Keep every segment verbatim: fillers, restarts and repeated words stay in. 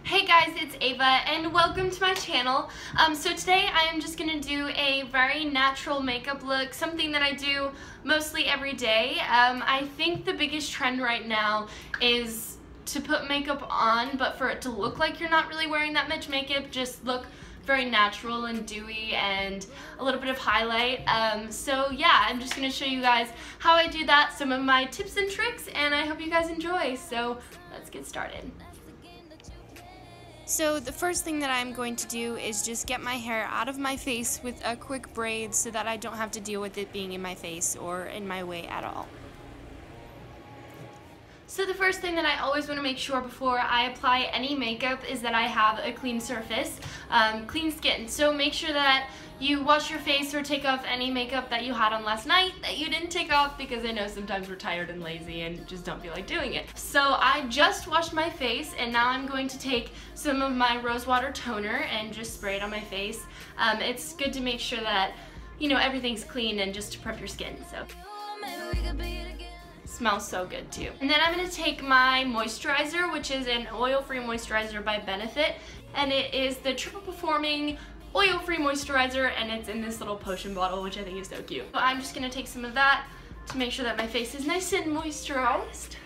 Hey guys, it's Ava and welcome to my channel. Um, so today I am just going to do a very natural makeup look, something that I do mostly every day. Um, I think the biggest trend right now is to put makeup on, but for it to look like you're not really wearing that much makeup, just look very natural and dewy and a little bit of highlight. Um, so yeah, I'm just going to show you guys how I do that, some of my tips and tricks, and I hope you guys enjoy. So let's get started. So the first thing that I'm going to do is just get my hair out of my face with a quick braid so that I don't have to deal with it being in my face or in my way at all. So the first thing that I always want to make sure before I apply any makeup is that I have a clean surface, um, clean skin. So make sure that you wash your face or take off any makeup that you had on last night that you didn't take off, because I know sometimes we're tired and lazy and just don't feel like doing it. So I just washed my face and now I'm going to take some of my rose water toner and just spray it on my face. Um, it's good to make sure that, you know, everything's clean and just to prep your skin. So. Smells so good too. And then I'm going to take my moisturizer, which is an oil-free moisturizer by Benefit, and it is the triple performing oil-free moisturizer, and it's in this little potion bottle, which I think is so cute. So I'm just going to take some of that to make sure that my face is nice and moisturized.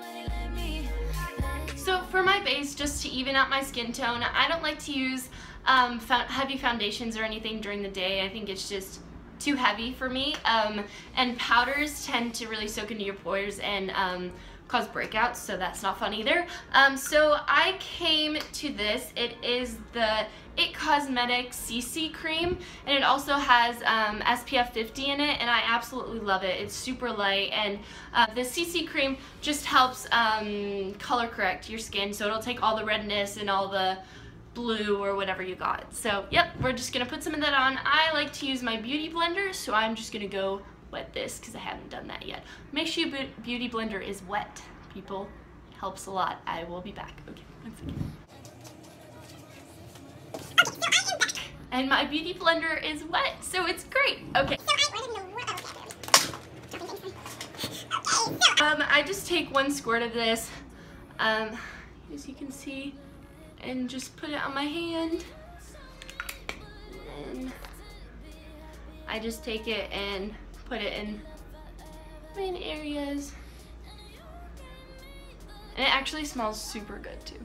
So for my base, just to even out my skin tone, I don't like to use um, heavy foundations or anything during the day. I think it's just too heavy for me, um, and powders tend to really soak into your pores and um, cause breakouts, so that's not fun either. Um, so I came to this. It is the It Cosmetics C C cream, and it also has um, S P F fifty in it, and I absolutely love it. It's super light, and uh, the C C cream just helps um, color correct your skin, so it'll take all the redness and all the blue or whatever you got. So yep, we're just gonna put some of that on. I like to use my beauty blender, so I'm just gonna go wet this because I haven't done that yet. Make sure your beauty blender is wet, people. It helps a lot. I will be back. Okay, one second. And my beauty blender is wet, so it's great. Okay. Um, I just take one squirt of this, um, as you can see, and just put it on my hand. And then I just take it and put it in main areas. And it actually smells super good too.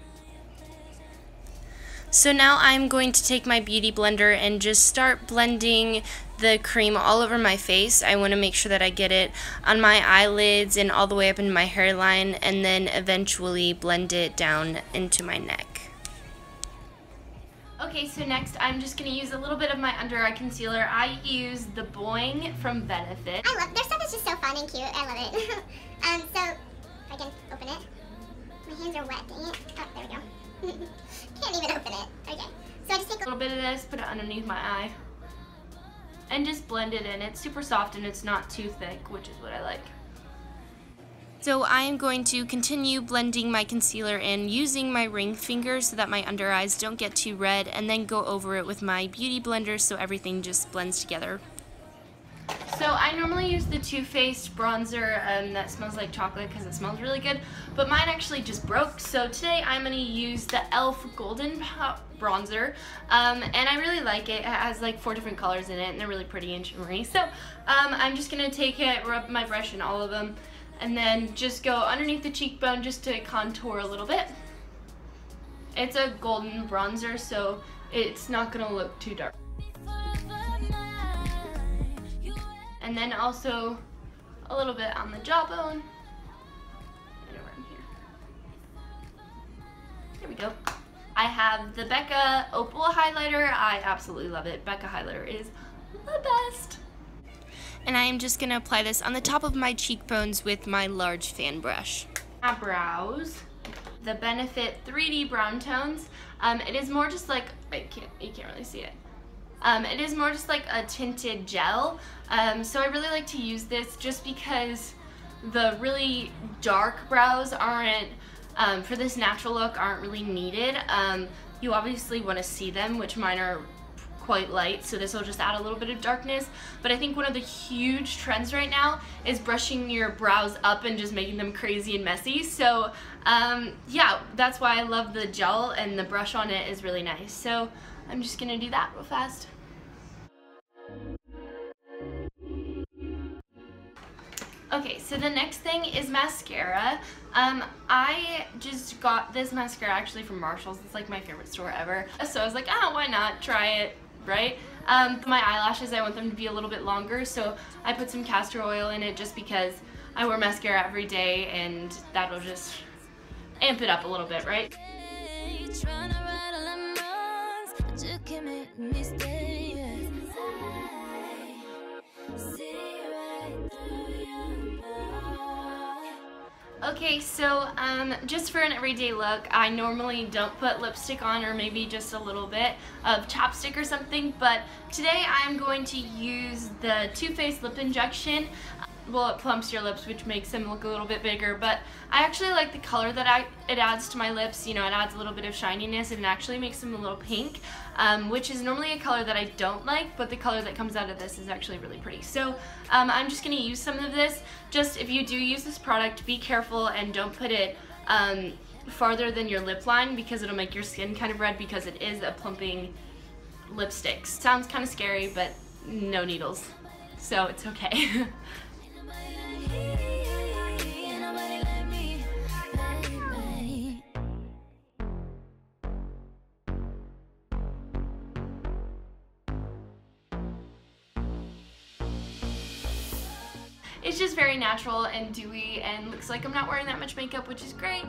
So now I'm going to take my beauty blender and just start blending the cream all over my face. I want to make sure that I get it on my eyelids and all the way up into my hairline, and then eventually blend it down into my neck. Okay, so next I'm just going to use a little bit of my under eye concealer. I use the Boing from Benefit. I love, their stuff is just so fun and cute. I love it. um, so, if I can open it. My hands are wet, dang it. Oh, there we go. Can't even open it. Okay, so I just take a little bit of this, put it underneath my eye, and just blend it in. It's super soft and it's not too thick, which is what I like. So I am going to continue blending my concealer in using my ring finger so that my under eyes don't get too red, and then go over it with my beauty blender so everything just blends together. So I normally use the Too Faced bronzer um, that smells like chocolate because it smells really good, but mine actually just broke, so today I'm going to use the e l f Golden bronzer, um, and I really like it. It has like four different colors in it, and they're really pretty and shimmery. So um, I'm just going to take it, rub my brush in all of them, and then just go underneath the cheekbone just to contour a little bit. It's a golden bronzer, so it's not going to look too dark. And then also a little bit on the jawbone and around here. There we go. I have the Becca Opal highlighter. I absolutely love it. Becca highlighter is the best. And I am just going to apply this on the top of my cheekbones with my large fan brush. My brows, the Benefit three D Brown Tones. Um, it is more just like, I can't, you can't really see it. Um, it is more just like a tinted gel, um, so I really like to use this just because the really dark brows aren't, um, for this natural look, aren't really needed. Um, you obviously want to see them, which mine are quite light, so this will just add a little bit of darkness. But I think one of the huge trends right now is brushing your brows up and just making them crazy and messy. So um, yeah, that's why I love the gel, and the brush on it is really nice. So I'm just gonna do that real fast. Okay, so the next thing is mascara. Um, I just got this mascara actually from Marshall's. It's like my favorite store ever. So I was like, oh, why not try it, right? Um, my eyelashes, I want them to be a little bit longer, so I put some castor oil in it just because I wear mascara every day, and that'll just amp it up a little bit, right? Okay, so um, just for an everyday look, I normally don't put lipstick on, or maybe just a little bit of chapstick or something, but today I'm going to use the Too Faced Lip Injection. Well, it plumps your lips, which makes them look a little bit bigger, but I actually like the color that I, it adds to my lips. You know, it adds a little bit of shininess, and it actually makes them a little pink, um, which is normally a color that I don't like, but the color that comes out of this is actually really pretty. So um, I'm just going to use some of this. Just if you do use this product, be careful and don't put it um, farther than your lip line, because it'll make your skin kind of red, because it is a plumping lipstick. Sounds kind of scary, but no needles, so it's okay. It's just very natural and dewy, and looks like I'm not wearing that much makeup, which is great.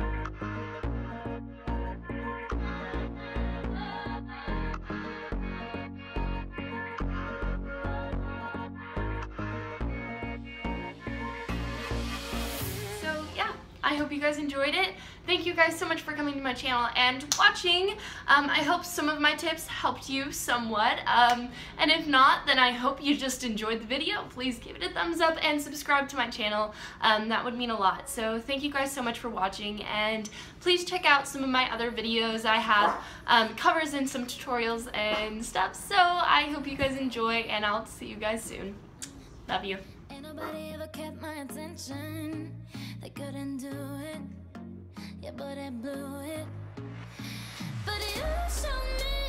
So yeah, I hope you guys enjoyed it. Thank you guys so much for coming to my channel and watching. Um, I hope some of my tips helped you somewhat. Um, and if not, then I hope you just enjoyed the video. Please give it a thumbs up and subscribe to my channel. Um, that would mean a lot. So thank you guys so much for watching, and please check out some of my other videos. I have um, covers and some tutorials and stuff. So I hope you guys enjoy, and I'll see you guys soon. Love you. Ain't nobody ever kept my attention. They couldn't do it. Yeah, but I blew it. But you showed me